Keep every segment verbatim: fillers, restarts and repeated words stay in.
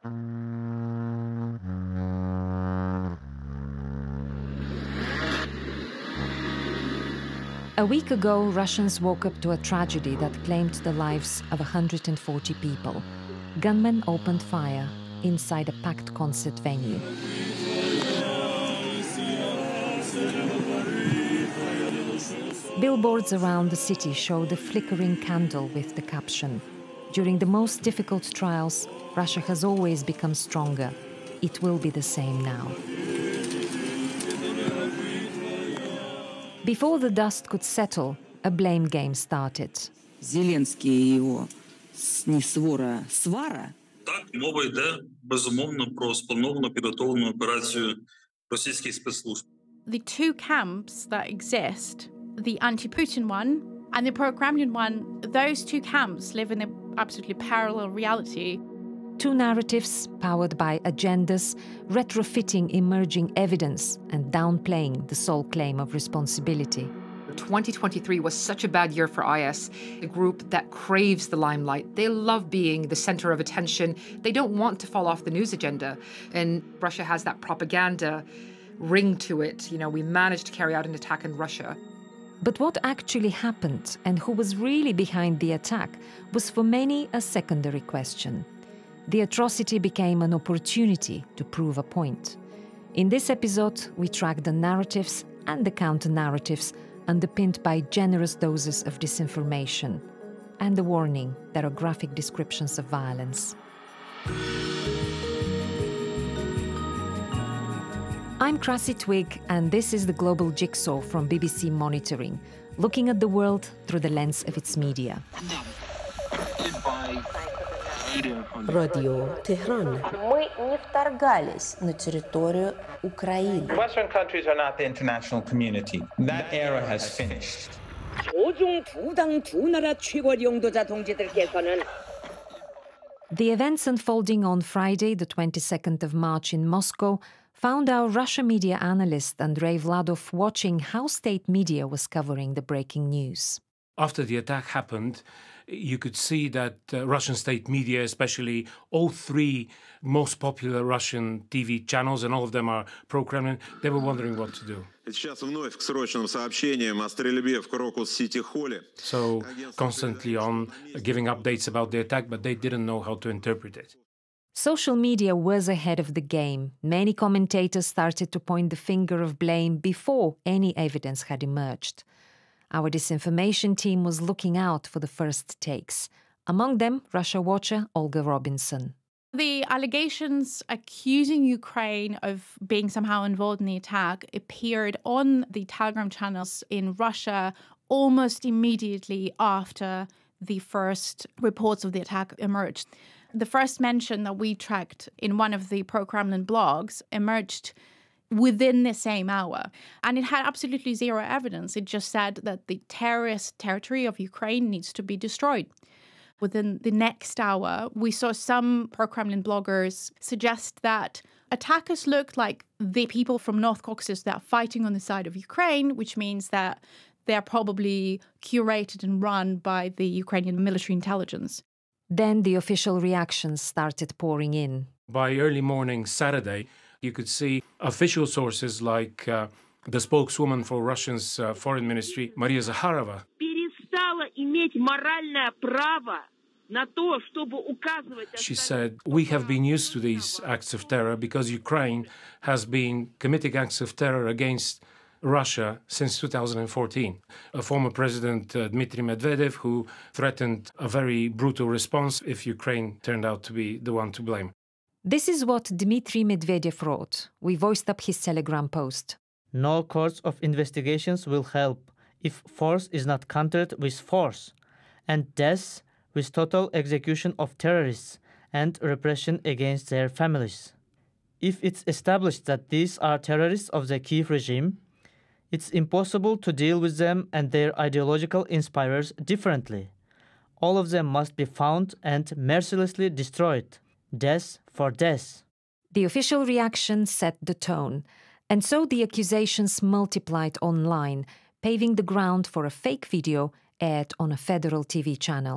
A week ago, Russians woke up to a tragedy that claimed the lives of one hundred forty people. Gunmen opened fire inside a packed concert venue. Billboards around the city show the flickering candle with the caption, "During the most difficult trials, Russia has always become stronger. It will be the same now." Before the dust could settle, a blame game started. Зеленський і його снісвора свара. Так, мова йде, безумовно, про сплановану підготовлену операцію російських спецслужб. The two camps that exist, the anti-Putin one and the pro-Kremlin one, those two camps live in an absolutely parallel reality. Two narratives powered by agendas, retrofitting emerging evidence and downplaying the sole claim of responsibility. twenty twenty-three was such a bad year for I S, a group that craves the limelight. They love being the center of attention. They don't want to fall off the news agenda. And Russia has that propaganda ring to it. You know, we managed to carry out an attack in Russia. But what actually happened and who was really behind the attack was for many a secondary question. The atrocity became an opportunity to prove a point. In this episode, we track the narratives and the counter-narratives underpinned by generous doses of disinformation and the warning there are graphic descriptions of violence. I'm Krassi Twigg, and this is the Global Jigsaw from B B C Monitoring, looking at the world through the lens of its media. Radio Tehran. Мы не вторгались на территорию Украины. Western countries are not the international community. That era has finished. The events unfolding on Friday, the twenty-second of March in Moscow, found our Russia media analyst Andrei Vladov watching how state media was covering the breaking news. After the attack happened, you could see that uh, Russian state media, especially all three most popular Russian T V channels, and all of them are pro-Kremlin, they were wondering what to do. So constantly on uh, giving updates about the attack, but they didn't know how to interpret it. Social media was ahead of the game. Many commentators started to point the finger of blame before any evidence had emerged. Our disinformation team was looking out for the first takes. Among them, Russia watcher Olga Robinson. The allegations accusing Ukraine of being somehow involved in the attack appeared on the Telegram channels in Russia almost immediately after the first reports of the attack emerged. The first mention that we tracked in one of the pro-Kremlin blogs emerged within the same hour. And it had absolutely zero evidence. It just said that the terrorist territory of Ukraine needs to be destroyed. Within the next hour, we saw some pro-Kremlin bloggers suggest that attackers looked like the people from North Caucasus that are fighting on the side of Ukraine, which means that they're probably curated and run by the Ukrainian military intelligence. Then the official reactions started pouring in. By early morning Saturday, you could see official sources like uh, the spokeswoman for Russia's uh, foreign ministry, Maria Zakharova. She said, "We have been used to these acts of terror because Ukraine has been committing acts of terror against Russia since two thousand fourteen. A former president, uh, Dmitry Medvedev, who threatened a very brutal response if Ukraine turned out to be the one to blame." This is what Dmitry Medvedev wrote. We voiced up his Telegram post. No course of investigations will help if force is not countered with force, and death with total execution of terrorists and repression against their families. If it's established that these are terrorists of the Kyiv regime, it's impossible to deal with them and their ideological inspirers differently. All of them must be found and mercilessly destroyed. Death for death. The official reaction set the tone, and so the accusations multiplied online, paving the ground for a fake video aired on a federal T V channel.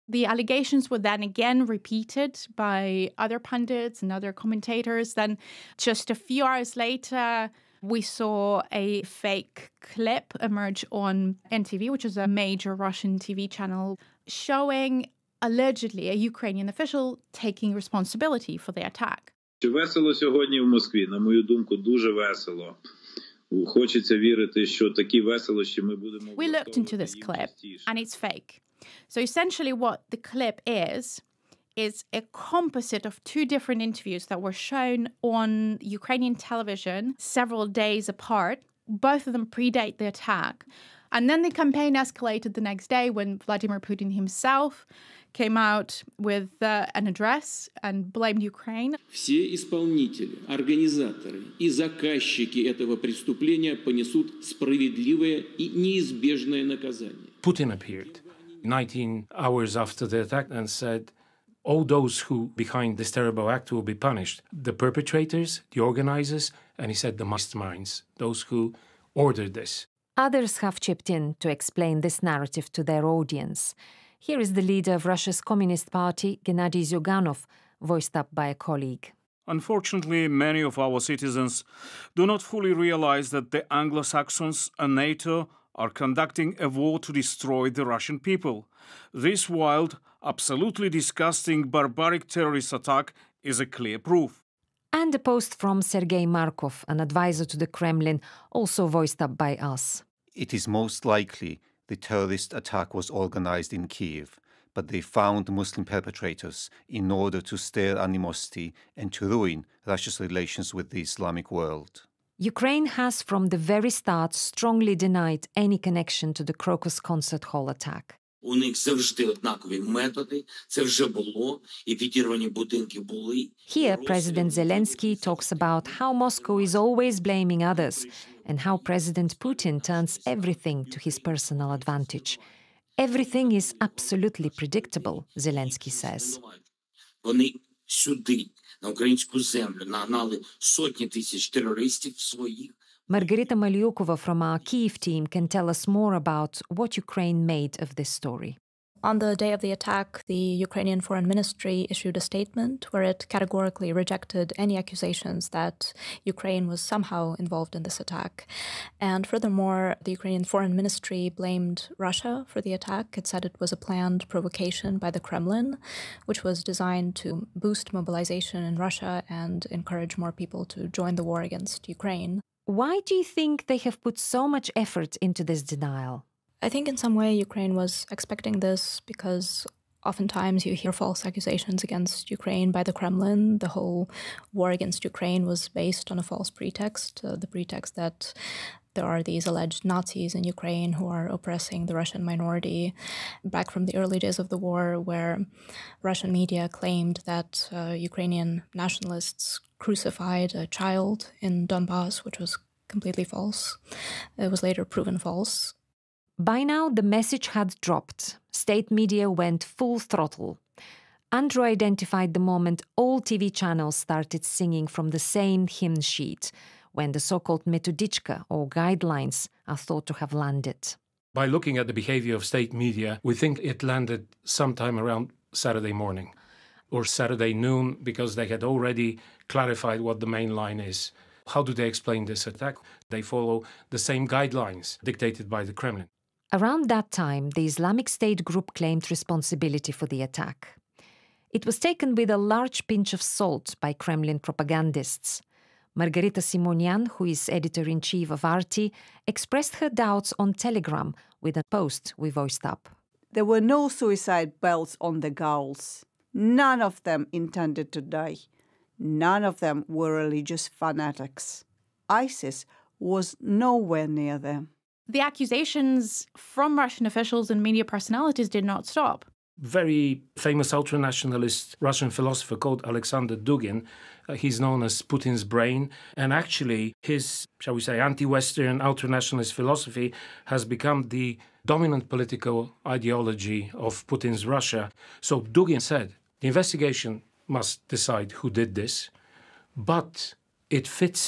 The allegations were then again repeated by other pundits and other commentators. Then just a few hours later, we saw a fake clip emerge on N T V, which is a major Russian T V channel, showing allegedly a Ukrainian official taking responsibility for the attack. Весело сьогодні в Москві, на мою думку, дуже весело. Хочеться вірити, що такі веселощі ми будемо. We looked into this clip and it's fake. So essentially what the clip is, is a composite of two different interviews that were shown on Ukrainian television several days apart. Both of them predate the attack. And then the campaign escalated the next day when Vladimir Putin himself came out with uh, an address and blamed Ukraine. Все исполнители, организаторы и заказчики этого преступления понесут справедливое и неизбежное наказание. Putin appeared nineteen hours after the attack and said, all those who behind this terrible act will be punished. The perpetrators, the organizers, and he said the masterminds, those who ordered this. Others have chipped in to explain this narrative to their audience. Here is the leader of Russia's Communist Party, Gennady Zyuganov, voiced up by a colleague. Unfortunately, many of our citizens do not fully realize that the Anglo-Saxons and NATO are conducting a war to destroy the Russian people. This wild, absolutely disgusting, barbaric terrorist attack is a clear proof. And a post from Sergei Markov, an advisor to the Kremlin, also voiced up by us. It is most likely the terrorist attack was organized in Kyiv, but they found Muslim perpetrators in order to stir animosity and to ruin Russia's relations with the Islamic world. Ukraine has from the very start strongly denied any connection to the Crocus Concert Hall attack. У них завжди однакові методи, це вже було, і підірвані будинки були. Here, President Zelensky talks about how Moscow is always blaming others and how President Putin turns everything to his personal advantage. Everything is absolutely predictable, Zelensky says. Вони сюди, на українську землю, нагнали сотні тисяч терористів своїх. Margarita Maliukova from our Kyiv team can tell us more about what Ukraine made of this story. On the day of the attack, the Ukrainian Foreign Ministry issued a statement where it categorically rejected any accusations that Ukraine was somehow involved in this attack. And furthermore, the Ukrainian Foreign Ministry blamed Russia for the attack. It said it was a planned provocation by the Kremlin, which was designed to boost mobilization in Russia and encourage more people to join the war against Ukraine. Why do you think they have put so much effort into this denial? I think in some way Ukraine was expecting this because oftentimes you hear false accusations against Ukraine by the Kremlin. The whole war against Ukraine was based on a false pretext, uh, the pretext that there are these alleged Nazis in Ukraine who are oppressing the Russian minority. Back from the early days of the war, where Russian media claimed that uh, Ukrainian nationalists crucified a child in Donbass, which was completely false. It was later proven false. By now, the message had dropped. State media went full throttle. Andrew identified the moment all T V channels started singing from the same hymn sheet, when the so-called metodichka, or guidelines, are thought to have landed. By looking at the behavior of state media, we think it landed sometime around Saturday morning or Saturday noon, because they had already clarified what the main line is. How do they explain this attack? They follow the same guidelines dictated by the Kremlin. Around that time, the Islamic State group claimed responsibility for the attack. It was taken with a large pinch of salt by Kremlin propagandists. Margarita Simonian, who is editor-in-chief of R T, expressed her doubts on Telegram with a post we voiced up. There were no suicide belts on the ghouls. None of them intended to die. None of them were religious fanatics. ISIS was nowhere near them. The accusations from Russian officials and media personalities did not stop. Very famous ultranationalist Russian philosopher called Alexander Dugin. Uh, he's known as Putin's brain. And actually, his, shall we say, anti-Western ultranationalist philosophy has become the dominant political ideology of Putin's Russia. So Dugin said, the investigation must decide who did this, but it fits in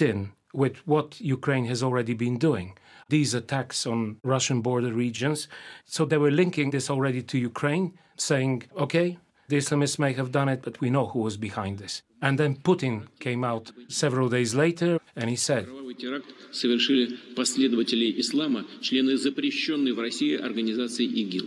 with what Ukraine has already been doing, these attacks on Russian border regions. So they were linking this already to Ukraine, saying, okay, the Islamists may have done it, but we know who was behind this. And then Putin came out several days later and he said, теракт совершили последователи ислама, члены запрещенной в России организации ИГИЛ.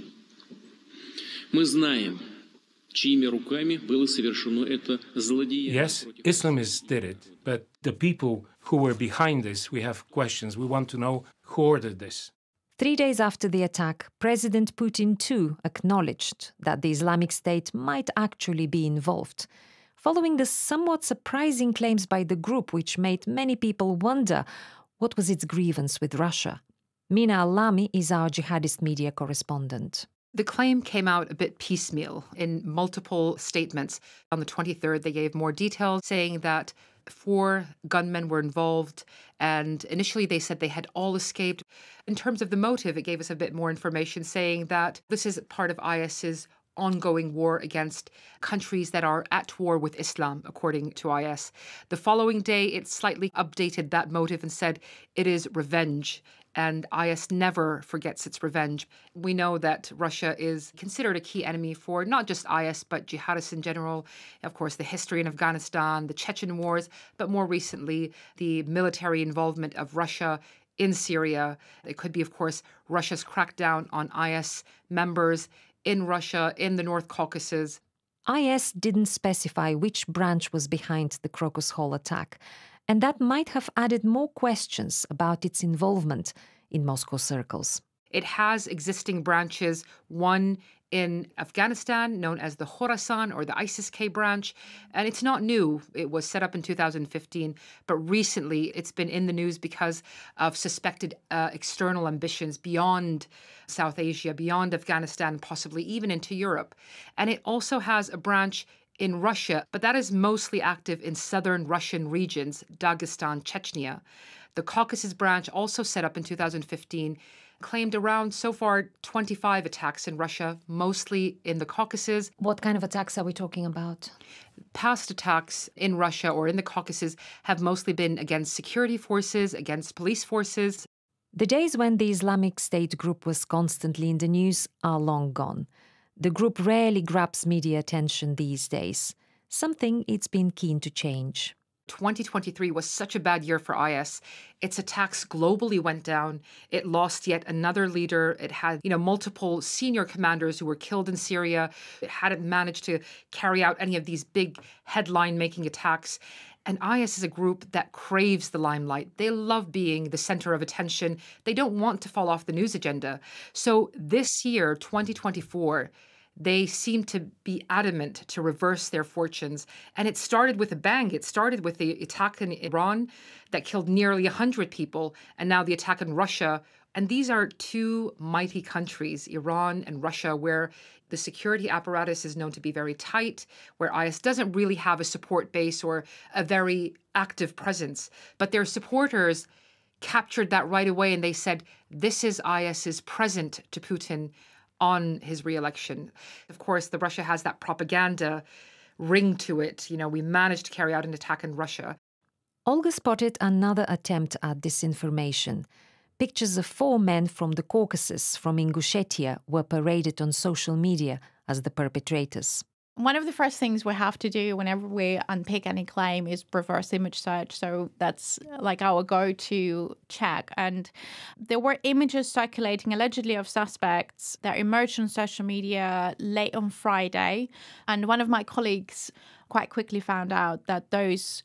Мы знаем, чьими руками было совершено это злодеяние. Yes, Islamists did it, but the people who were behind this, we have questions. We want to know who ordered this. Three days after the attack, President Putin too acknowledged that the Islamic State might actually be involved, following the somewhat surprising claims by the group, which made many people wonder what was its grievance with Russia. Mina Al-Lami is our jihadist media correspondent. The claim came out a bit piecemeal in multiple statements. On the twenty-third, they gave more details, saying that four gunmen were involved, and initially they said they had all escaped. In terms of the motive, it gave us a bit more information, saying that this is part of IS's ongoing war against countries that are at war with Islam, according to I S. The following day, it slightly updated that motive and said it is revenge. And I S never forgets its revenge. We know that Russia is considered a key enemy for not just I S, but jihadists in general. Of course, the history in Afghanistan, the Chechen wars, but more recently, the military involvement of Russia in Syria. It could be, of course, Russia's crackdown on I S members in Russia, in the North Caucasus. I S didn't specify which branch was behind the Crocus Hall attack, and that might have added more questions about its involvement in Moscow circles. It has existing branches, one in Afghanistan known as the Khorasan or the ISIS-K branch, and it's not new. It was set up in two thousand fifteen, but recently it's been in the news because of suspected uh, external ambitions beyond South Asia, beyond Afghanistan, possibly even into Europe. And it also has a branch in Russia, but that is mostly active in southern Russian regions, Dagestan, Chechnya. The Caucasus branch, also set up in two thousand fifteen, claimed around, so far, twenty-five attacks in Russia, mostly in the Caucasus. What kind of attacks are we talking about? Past attacks in Russia or in the Caucasus have mostly been against security forces, against police forces. The days when the Islamic State group was constantly in the news are long gone. The group rarely grabs media attention these days, something it's been keen to change. twenty twenty-three was such a bad year for I S. Its attacks globally went down. It lost yet another leader. It had, you know, multiple senior commanders who were killed in Syria. It hadn't managed to carry out any of these big headline-making attacks. And I S is a group that craves the limelight. They love being the center of attention. They don't want to fall off the news agenda. So this year, twenty twenty-four, they seem to be adamant to reverse their fortunes. And it started with a bang. It started with the attack in Iran that killed nearly one hundred people, and now the attack in Russia. And these are two mighty countries, Iran and Russia, where the security apparatus is known to be very tight, where I S doesn't really have a support base or a very active presence. But their supporters captured that right away, and they said, this is IS's present to Putin on his re-election. Of course, the Russia has that propaganda ring to it. You know, we managed to carry out an attack in Russia. Olga spotted another attempt at disinformation. Pictures of four men from the Caucasus, from Ingushetia, were paraded on social media as the perpetrators. One of the first things we have to do whenever we unpick any claim is reverse image search. So that's like our go-to check. And there were images circulating allegedly of suspects that emerged on social media late on Friday. And one of my colleagues quite quickly found out that those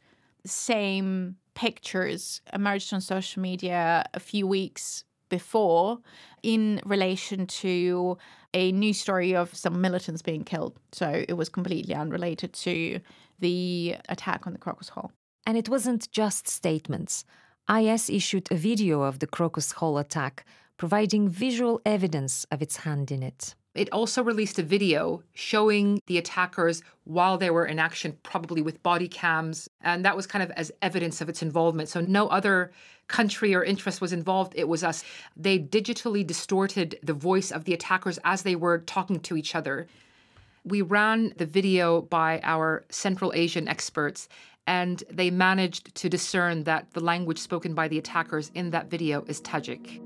same pictures emerged on social media a few weeks before in relation to a news story of some militants being killed. So it was completely unrelated to the attack on the Crocus Hall. And it wasn't just statements. I S issued a video of the Crocus Hall attack, providing visual evidence of its hand in it. It also released a video showing the attackers while they were in action, probably with body cams. And that was kind of as evidence of its involvement. So no other country or interest was involved. It was us. They digitally distorted the voice of the attackers as they were talking to each other. We ran the video by our Central Asian experts, and they managed to discern that the language spoken by the attackers in that video is Tajik.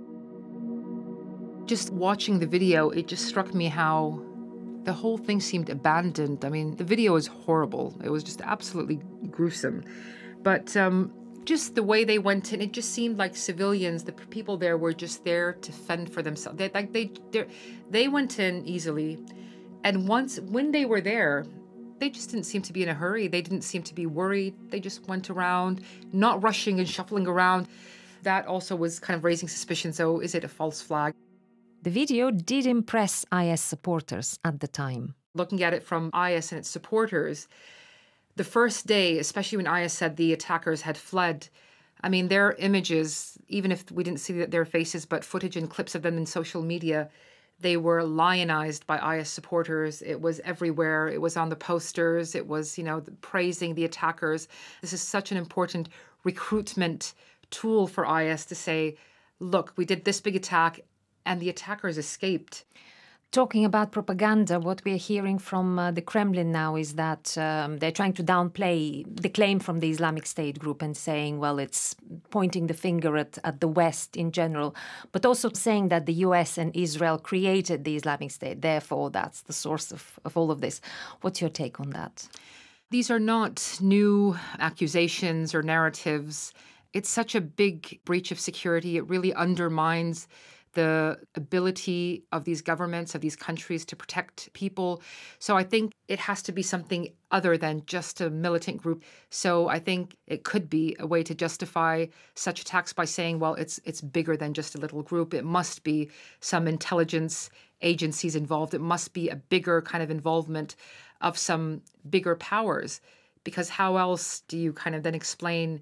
Just watching the video, it just struck me how the whole thing seemed abandoned. I mean, the video is horrible. It was just absolutely gruesome. But um, just the way they went in, it just seemed like civilians, the people there were just there to fend for themselves. They, like they, they went in easily. And once, when they were there, they just didn't seem to be in a hurry. They didn't seem to be worried. They just went around, not rushing and shuffling around. That also was kind of raising suspicion. So is it a false flag? The video did impress I S supporters at the time. Looking at it from I S and its supporters, the first day, especially when I S said the attackers had fled, I mean, their images, even if we didn't see their faces, but footage and clips of them in social media, they were lionized by I S supporters. It was everywhere. It was on the posters. It was, you know, praising the attackers. This is such an important recruitment tool for I S to say, look, we did this big attack and the attackers escaped. Talking about propaganda, what we're hearing from uh, the Kremlin now is that um, they're trying to downplay the claim from the Islamic State group and saying, well, it's pointing the finger at, at the West in general, but also saying that the U S and Israel created the Islamic State. Therefore, that's the source of, of all of this. What's your take on that? These are not new accusations or narratives. It's such a big breach of security. It really undermines the ability of these governments, of these countries to protect people. So I think it has to be something other than just a militant group. So I think it could be a way to justify such attacks by saying, well, it's it's bigger than just a little group. It must be some intelligence agencies involved. It must be a bigger kind of involvement of some bigger powers. Because how else do you kind of then explain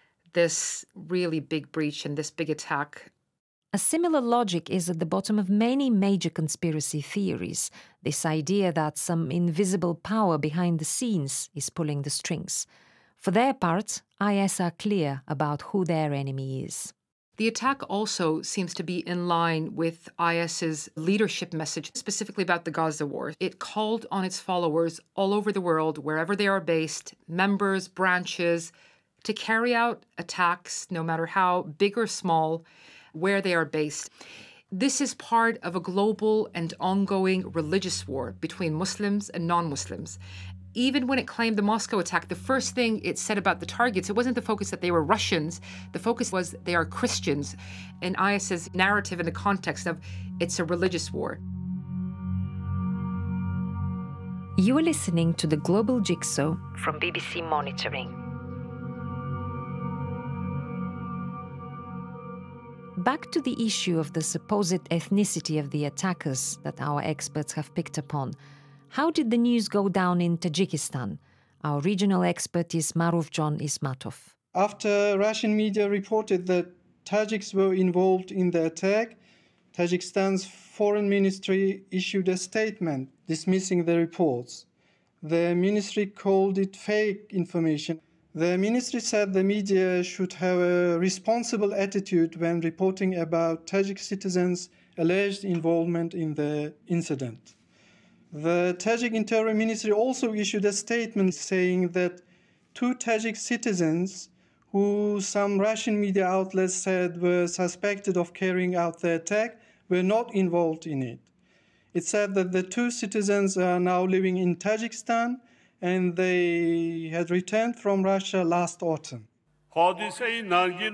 this really big breach and this big attack? A similar logic is at the bottom of many major conspiracy theories, this idea that some invisible power behind the scenes is pulling the strings. For their part, I S are clear about who their enemy is. The attack also seems to be in line with IS's leadership message, specifically about the Gaza war. It called on its followers all over the world, wherever they are based, members, branches, to carry out attacks, no matter how big or small, where they are based. This is part of a global and ongoing religious war between Muslims and non-Muslims. Even when it claimed the Moscow attack, the first thing it said about the targets, it wasn't the focus that they were Russians. The focus was they are Christians. And IS's narrative in the context of it's a religious war. You are listening to the Global Jigsaw from B B C Monitoring. Back to the issue of the supposed ethnicity of the attackers that our experts have picked upon. How did the news go down in Tajikistan? Our regional expert is Marufjon Ismatov. After Russian media reported that Tajiks were involved in the attack, Tajikistan's foreign ministry issued a statement dismissing the reports. The ministry called it fake information. The ministry said the media should have a responsible attitude when reporting about Tajik citizens' alleged involvement in the incident. The Tajik Interior Ministry also issued a statement saying that two Tajik citizens, who some Russian media outlets said were suspected of carrying out the attack, were not involved in it. It said that the two citizens are now living in Tajikistan and they had returned from Russia last autumn. Tajik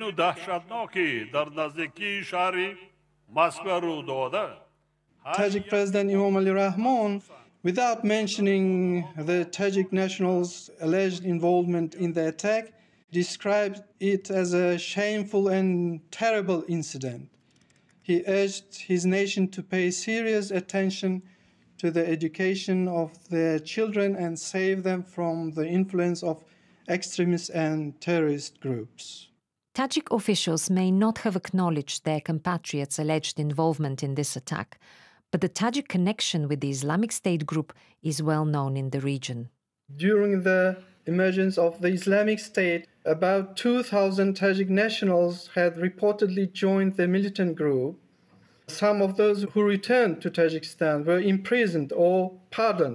President Emomali Rahmon, without mentioning the Tajik nationals' alleged involvement in the attack, described it as a shameful and terrible incident. He urged his nation to pay serious attention to the education of their children and save them from the influence of extremist and terrorist groups. Tajik officials may not have acknowledged their compatriots' alleged involvement in this attack, but the Tajik connection with the Islamic State group is well known in the region. During the emergence of the Islamic State, about two thousand Tajik nationals had reportedly joined the militant group. Some of those who returned to Tajikistan were imprisoned or pardoned.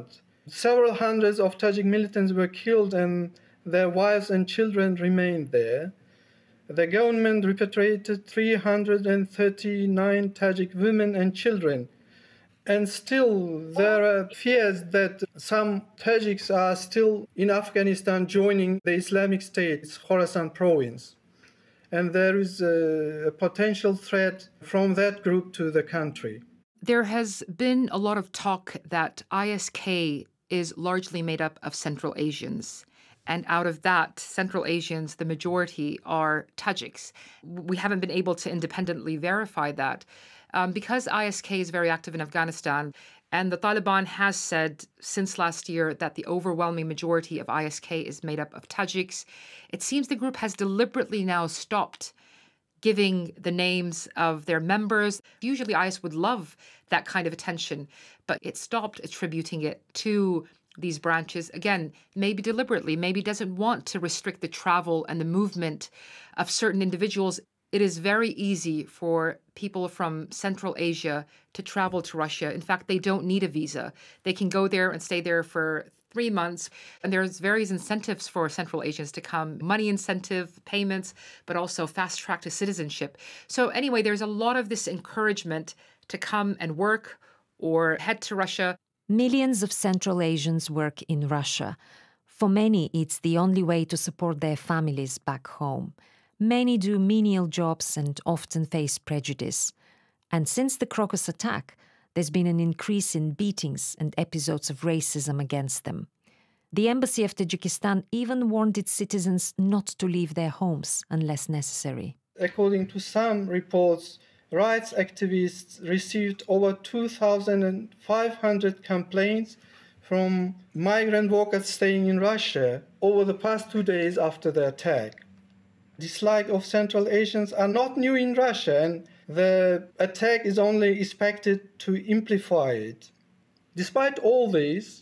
Several hundreds of Tajik militants were killed and their wives and children remained there. The government repatriated three hundred thirty-nine Tajik women and children. And still, there are fears that some Tajiks are still in Afghanistan joining the Islamic State, Khorasan province. And there is a, a potential threat from that group to the country. There has been a lot of talk that I S K is largely made up of Central Asians. And out of that, Central Asians, the majority are Tajiks. We haven't been able to independently verify that. Um, because I S K is very active in Afghanistan, and the Taliban has said since last year that the overwhelming majority of I S K is made up of Tajiks, it seems the group has deliberately now stopped giving the names of their members. Usually I S would love that kind of attention, but it stopped attributing it to these branches. Again, maybe deliberately, maybe doesn't want to restrict the travel and the movement of certain individuals. It is very easy for people from Central Asia to travel to Russia. In fact, they don't need a visa. They can go there and stay there for three months. And there's various incentives for Central Asians to come, money incentive, payments, but also fast track to citizenship. So anyway, there's a lot of this encouragement to come and work or head to Russia. Millions of Central Asians work in Russia. For many, it's the only way to support their families back home. Many do menial jobs and often face prejudice. And since the Crocus attack, there's been an increase in beatings and episodes of racism against them. The embassy of Tajikistan even warned its citizens not to leave their homes unless necessary. According to some reports, rights activists received over two thousand five hundred complaints from migrant workers staying in Russia over the past two days after the attack. Dislike of Central Asians are not new in Russia, and the attack is only expected to amplify it. Despite all this,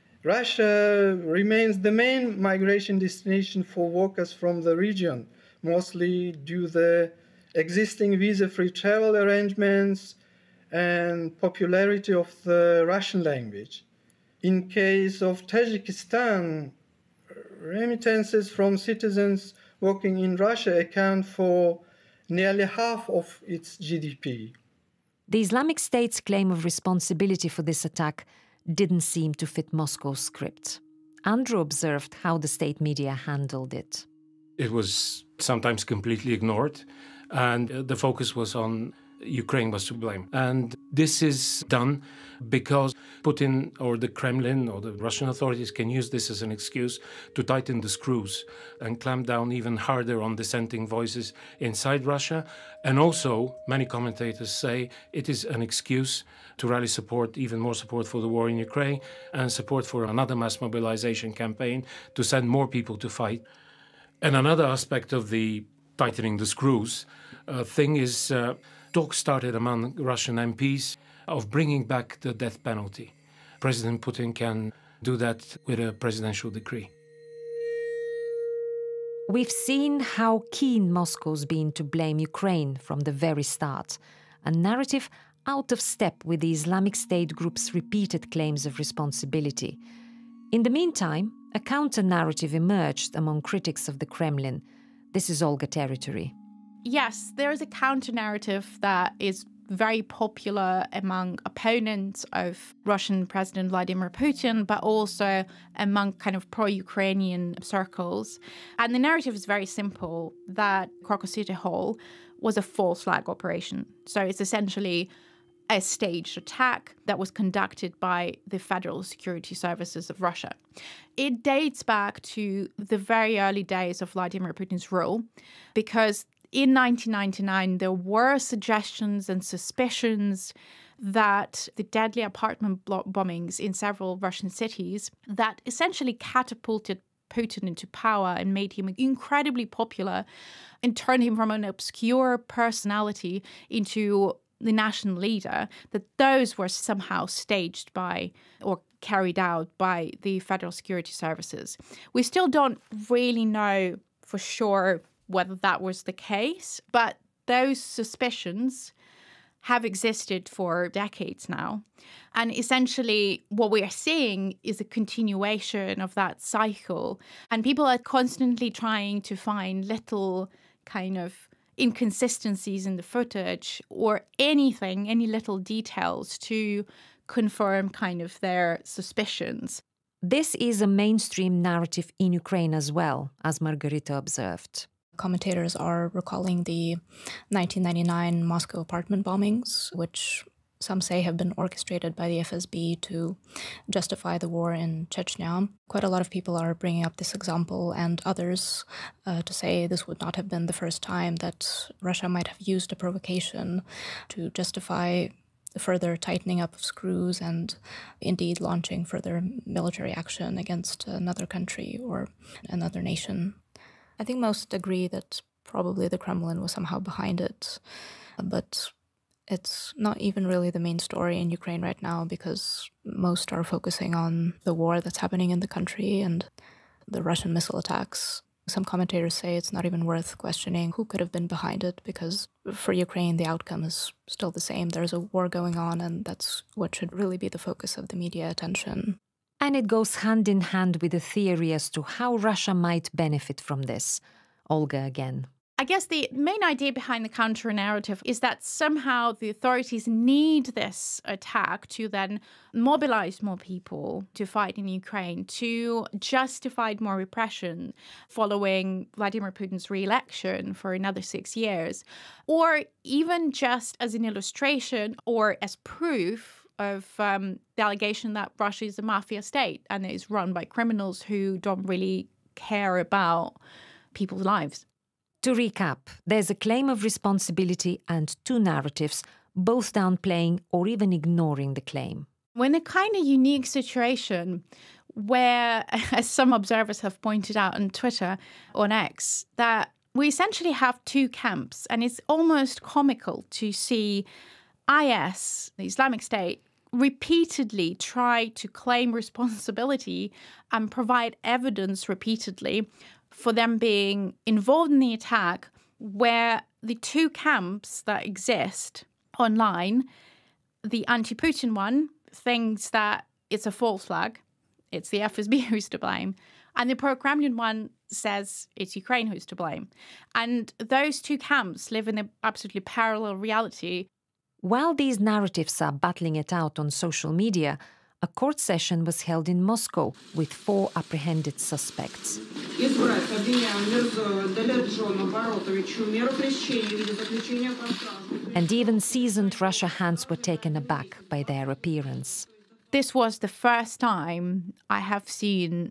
Russia remains the main migration destination for workers from the region, mostly due to the existing visa-free travel arrangements and popularity of the Russian language. In case of Tajikistan, remittances from citizens working in Russia account for nearly half of its G D P. The Islamic State's claim of responsibility for this attack didn't seem to fit Moscow's script. Andrew observed how the state media handled it. It was sometimes completely ignored, and the focus was on Ukraine was to blame. And this is done because Putin or the Kremlin or the Russian authorities can use this as an excuse to tighten the screws and clamp down even harder on dissenting voices inside Russia. And also, many commentators say it is an excuse to rally support, even more support for the war in Ukraine and support for another mass mobilization campaign to send more people to fight. And another aspect of the tightening the screws uh, thing is uh, talk started among Russian M Ps of bringing back the death penalty. President Putin can do that with a presidential decree. We've seen how keen Moscow's been to blame Ukraine from the very start, a narrative out of step with the Islamic State group's repeated claims of responsibility. In the meantime, a counter-narrative emerged among critics of the Kremlin. This is Olga territory. Yes, there is a counter-narrative that is very popular among opponents of Russian President Vladimir Putin, but also among kind of pro-Ukrainian circles. And the narrative is very simple, that Crocus City Hall was a false flag operation. So it's essentially a staged attack that was conducted by the Federal Security Services of Russia. It dates back to the very early days of Vladimir Putin's rule, because in nineteen ninety-nine, there were suggestions and suspicions that the deadly apartment bombings in several Russian cities that essentially catapulted Putin into power and made him incredibly popular and turned him from an obscure personality into the national leader, that those were somehow staged by or carried out by the Federal Security Services. We still don't really know for sure whether that was the case, but those suspicions have existed for decades now. And essentially, what we are seeing is a continuation of that cycle. And people are constantly trying to find little kind of inconsistencies in the footage or anything, any little details to confirm kind of their suspicions. This is a mainstream narrative in Ukraine as well, as Margarita observed. Commentators are recalling the nineteen ninety-nine Moscow apartment bombings, which some say have been orchestrated by the F S B to justify the war in Chechnya. Quite a lot of people are bringing up this example and others uh, to say this would not have been the first time that Russia might have used a provocation to justify the further tightening up of screws and indeed launching further military action against another country or another nation. I think most agree that probably the Kremlin was somehow behind it, but it's not even really the main story in Ukraine right now because most are focusing on the war that's happening in the country and the Russian missile attacks. Some commentators say it's not even worth questioning who could have been behind it because for Ukraine, the outcome is still the same. There's a war going on, and that's what should really be the focus of the media attention. And it goes hand in hand with the theory as to how Russia might benefit from this. Olga again. I guess the main idea behind the counter-narrative is that somehow the authorities need this attack to then mobilize more people to fight in Ukraine, to justify more repression following Vladimir Putin's re-election for another six years, or even just as an illustration or as proof of um, the allegation that Russia is a mafia state and is run by criminals who don't really care about people's lives. To recap, there's a claim of responsibility and two narratives, both downplaying or even ignoring the claim. We're in a kind of unique situation where, as some observers have pointed out on Twitter, on X, that we essentially have two camps, and it's almost comical to see I S, the Islamic State, repeatedly try to claim responsibility and provide evidence repeatedly for them being involved in the attack, where the two camps that exist online, the anti-Putin one thinks that it's a false flag, it's the F S B who's to blame, and the pro-Kremlin one says it's Ukraine who's to blame. And those two camps live in an absolutely parallel reality. While these narratives are battling it out on social media, a court session was held in Moscow with four apprehended suspects. And even seasoned Russia hands were taken aback by their appearance. This was the first time I have seen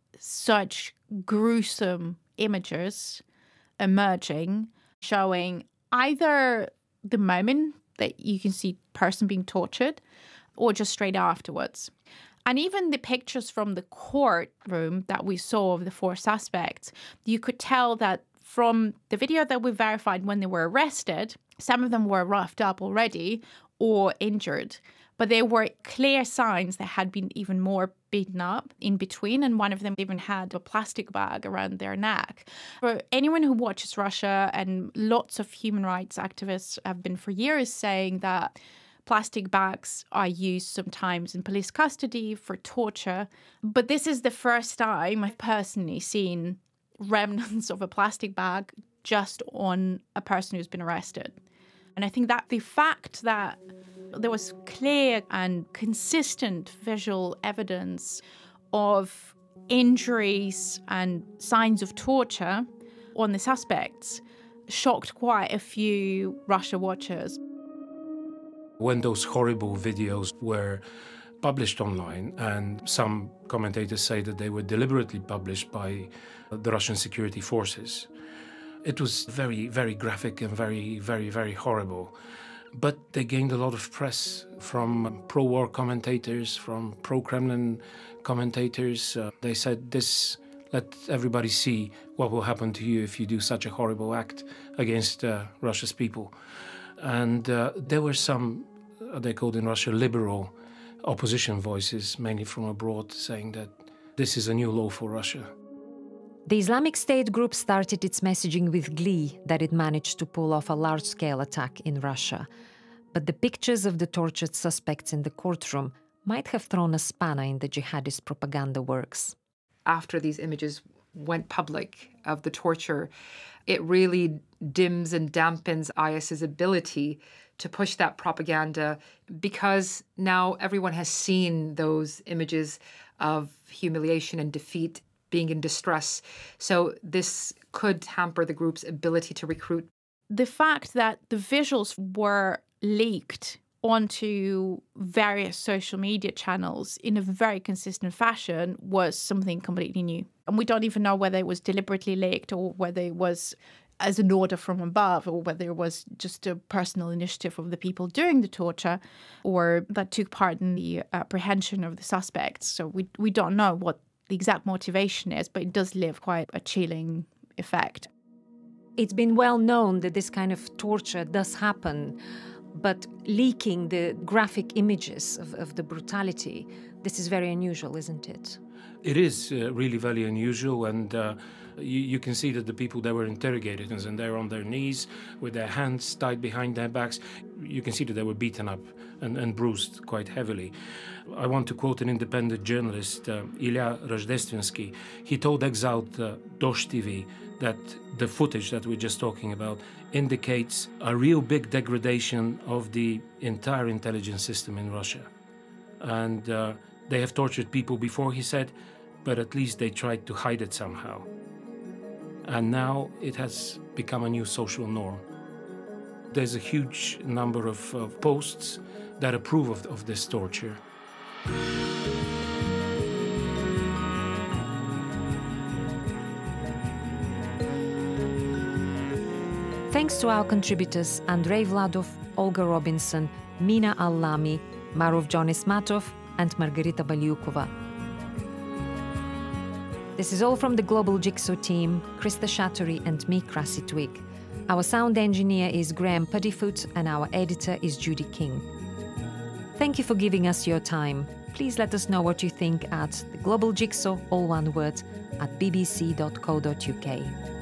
such gruesome images emerging, showing either the moment that you can see a person being tortured or just straight afterwards. And even the pictures from the courtroom that we saw of the four suspects, you could tell that from the video that we verified when they were arrested, some of them were roughed up already or injured. But there were clear signs that had been even more beaten up in between, and one of them even had a plastic bag around their neck. For anyone who watches Russia, and lots of human rights activists have been for years saying that plastic bags are used sometimes in police custody for torture. But this is the first time I've personally seen remnants of a plastic bag just on a person who's been arrested. And I think that the fact that there was clear and consistent visual evidence of injuries and signs of torture on the suspects shocked quite a few Russia watchers. When those horrible videos were published online, and some commentators say that they were deliberately published by the Russian security forces, it was very, very graphic and very, very, very horrible. But they gained a lot of press from pro-war commentators, from pro-Kremlin commentators. Uh, they said, this, let everybody see what will happen to you if you do such a horrible act against uh, Russia's people. And uh, there were some, uh, they called in Russia, liberal opposition voices, mainly from abroad, saying that this is a new law for Russia. The Islamic State group started its messaging with glee that it managed to pull off a large-scale attack in Russia. But the pictures of the tortured suspects in the courtroom might have thrown a spanner in the jihadist propaganda works. After these images went public of the torture, it really dims and dampens IS's ability to push that propaganda, because now everyone has seen those images of humiliation and defeat, being in distress. So this could hamper the group's ability to recruit. The fact that the visuals were leaked onto various social media channels in a very consistent fashion was something completely new. And we don't even know whether it was deliberately leaked or whether it was as an order from above, or whether it was just a personal initiative of the people doing the torture, or that took part in the apprehension of the suspects. So we we don't know what the exact motivation is, but it does leave quite a chilling effect. It's been well known that this kind of torture does happen, but leaking the graphic images of, of the brutality, this is very unusual, isn't it? It is uh, really very unusual, and uh, you, you can see that the people that were interrogated, and they're on their knees with their hands tied behind their backs. You can see that they were beaten up and, and bruised quite heavily. I want to quote an independent journalist, uh, Ilya Rojdestvinsky. He told Exiled uh, Dosh T V that the footage that we're just talking about indicates a real big degradation of the entire intelligence system in Russia. And uh, they have tortured people before, he said, but at least they tried to hide it somehow. And now it has become a new social norm. There's a huge number of, of posts that approve of, of this torture. Thanks to our contributors Andrei Vladov, Olga Robinson, Mina Allami, Maruf Jonismatov, and Margarita Baliukova. This is all from the Global Jigsaw team, Kriszta Satori and me, Krassi Twigg. Our sound engineer is Graham Puddifoot and our editor is Judy King. Thank you for giving us your time. Please let us know what you think at the Global Jigsaw, all one word, at b b c dot co dot u k.